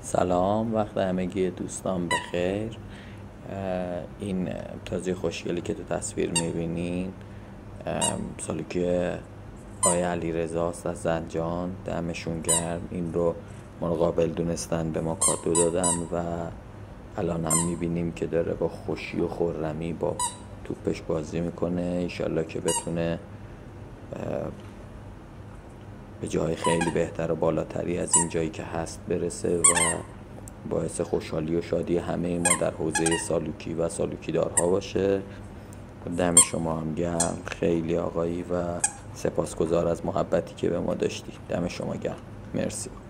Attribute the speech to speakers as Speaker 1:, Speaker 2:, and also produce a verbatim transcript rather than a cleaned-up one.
Speaker 1: سلام، وقت همگی دوستان بخیر. این تازی خوشگلی که تو تصویر میبینین سالوکی آقای علیرضا است از زنجان. دمشون گرم، این رو مقابل دونستن به ما کادو دادن و الان هم میبینیم که داره با خوشی و خرمی با توپش بازی میکنه. ایشالله که بتونه به جای خیلی بهتر و بالاتری از این جایی که هست برسه و باعث خوشحالی و شادی همه ما در حوزه سالوکی و سالوکی دارها باشه. دم شما هم گرم، خیلی آقایی و سپاسگزار از محبتی که به ما داشتی. دم شما گرم، مرسی.